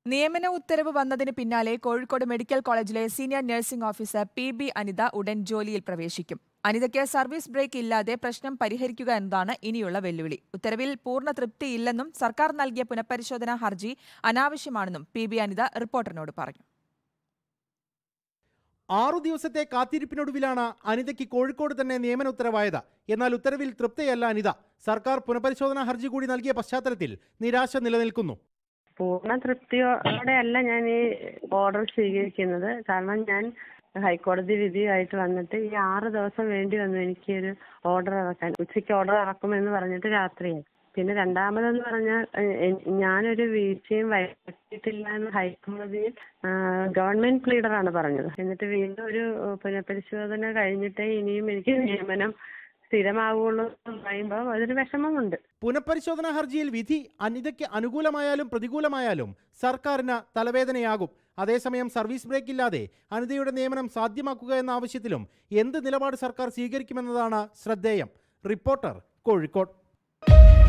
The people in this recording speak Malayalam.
നിയമന ഉത്തരവ് വന്നതിന് പിന്നാലെ കോഴിക്കോട് മെഡിക്കൽ കോളേജിലെ senior nursing officer PB Anitha ഉടൻ ജോലിയിൽ പ്രവേശിക്കും. അനിതയ്ക്ക് സർവീസ് ബ്രേക്ക് ഇല്ലാതെ പ്രശ്നം പരിഹരിക്കുക എന്നതാണ് ഇനിയുള്ള വെല്ലുവിളി. ഉത്തരവിൽ പൂർണ്ണ തൃപ്തിയില്ലെന്നും സർക്കാർ നൽകിയ പുനഃപരിശോധനാ ഹർജി അനാവശ്യമാണെന്നും PB അനിത റിപ്പോർട്ടറിനോട് പറഞ്ഞു. 6 ദിവസത്തെ കാത്തിരിപ്പിനൊടുവിലാണ് അനിതയ്ക്ക് കോഴിക്കോട് തന്നെ നിയമന ഉത്തരവായത്. എന്നാൽ ഉത്തരവിൽ തൃപ്തിയല്ല അനിത. സർക്കാർ പുനഃപരിശോധനാ ഹർജി കൂടി നൽകിയ പശ്ചാത്തലത്തിൽ നിരാശ നിലനിൽക്കുന്നു. പൂർണ്ണ തൃപ്തിയോടെയല്ല ഞാൻ ഈ ഓർഡർ സ്വീകരിക്കുന്നത്. കാരണം ഞാൻ ഹൈക്കോടതി വിധിയായിട്ട് വന്നിട്ട് ഈ 6 ദിവസം വേണ്ടി വന്നു എനിക്ക് ഒരു ഓർഡർ ഇറക്കാൻ. ഉച്ചയ്ക്ക് ഓർഡർ ഇറക്കുമെന്ന് പറഞ്ഞിട്ട് രാത്രിയായി. പിന്നെ രണ്ടാമതെന്ന് പറഞ്ഞാൽ ഞാനൊരു വീഴ്ചയും വരുത്തിയിട്ടില്ല എന്ന് ഹൈക്കോടതിയിൽ ഗവൺമെന്റ് പ്ലീഡറാണ് പറഞ്ഞത്. എന്നിട്ട് വീണ്ടും ഒരു പുനഃപരിശോധന കഴിഞ്ഞിട്ടേ ഇനിയും എനിക്ക് നിയമനം സ്ഥിരമാവുള്ളൂ എന്ന് പറയുമ്പോൾ അതൊരു വിഷമമുണ്ട്. പുനഃപരിശോധനാ ഹർജിയിൽ വിധി അനിതയ്ക്ക് അനുകൂലമായാലും പ്രതികൂലമായാലും സർക്കാരിന് തലവേദനയാകും. അതേസമയം സർവീസ് ബ്രേക്ക് ഇല്ലാതെ അനിതയുടെ നിയമനം സാധ്യമാക്കുക എന്ന ആവശ്യത്തിലും എന്ത് നിലപാട് സർക്കാർ സ്വീകരിക്കുമെന്നതാണ് ശ്രദ്ധേയം. റിപ്പോർട്ടർ, കോഴിക്കോട്.